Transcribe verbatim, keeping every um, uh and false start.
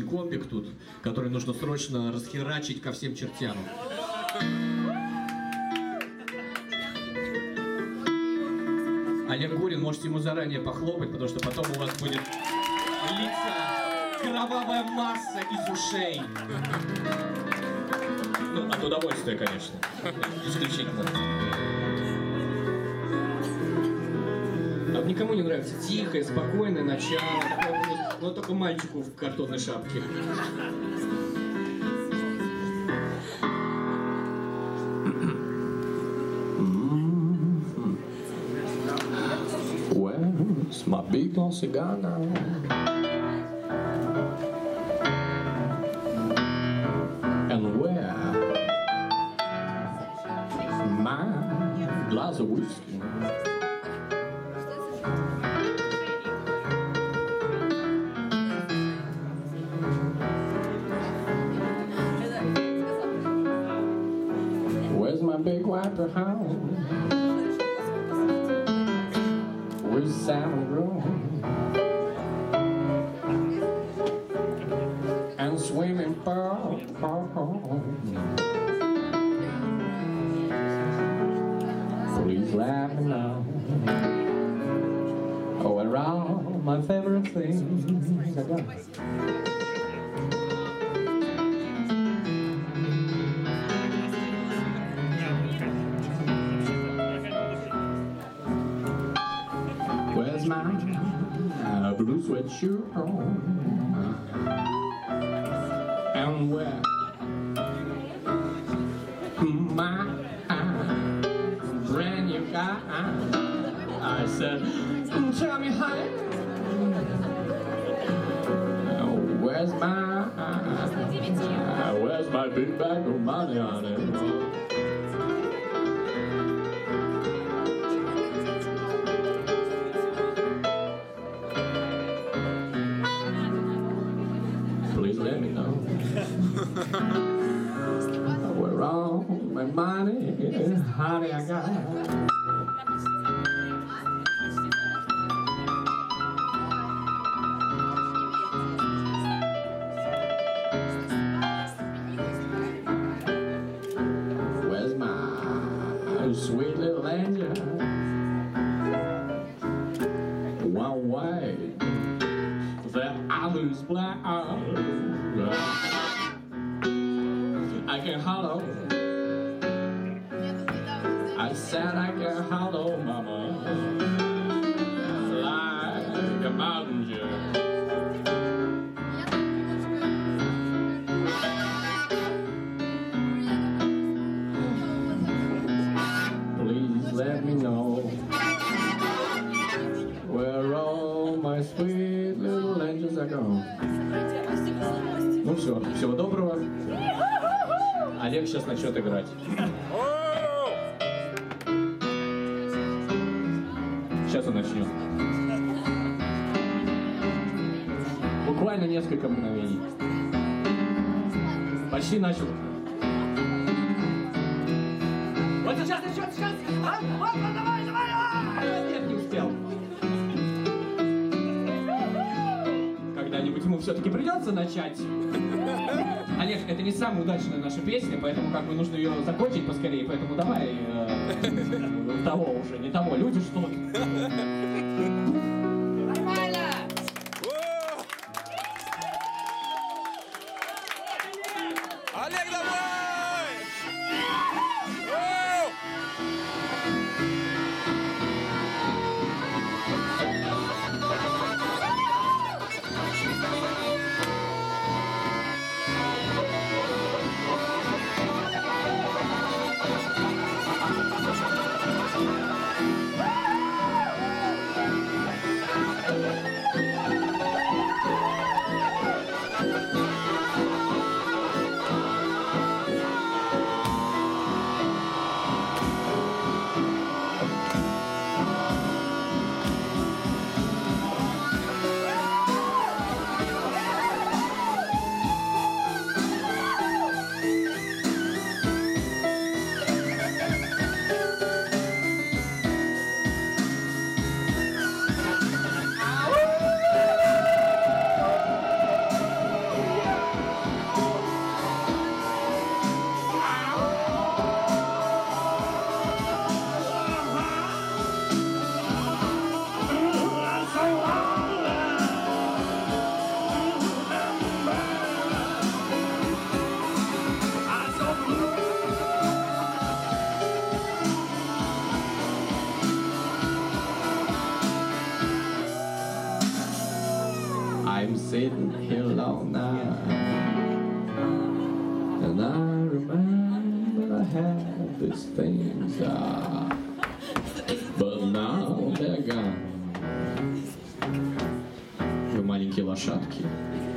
комбик тут, который нужно срочно расхерачить ко всем чертям. Олег Гурин, можете ему заранее похлопать, потому что потом у вас будет литься кровавая масса из ушей. Ну, от удовольствия, конечно. Исключительно. А никому не нравится тихое, спокойное начало. Но только мальчику в картонной шапке. Where's my big glossy cigar now? And where my glass of whiskey? Where's my big white hound? Where's salmon growing? And swimming pool. Please let me know. Oh, where all my favorite things are gone. Where's my uh, blue sweatshirt on? And where my brand new guy? I said, tell me, honey, where's my uh, where's my big bag of money, honey? Please let me know where all my money, honey, I got. Where's my sweet little angel? One way that I lose black. I can hollow. I said I can hollow, mama, like a mountain dew. Please let me know where all my sweet little angels are gone. Ну все, всего доброго. Олег сейчас начнет играть. Сейчас он начнет. Буквально несколько мгновений. Почти начал. Вот сейчас начнет, сейчас! А? Вот, вот, давай, давай! А! Нет, не успел. Когда-нибудь ему все-таки придется начать. Олег, это не самая удачная наша песня, поэтому как бы нужно ее закончить поскорее, поэтому давай э, того уже, не того, люди ждут. Нормально! Олег, давай! am sitting here alone now, and I remember I had these things, uh, but now they're gone. Вы маленькие лошадки.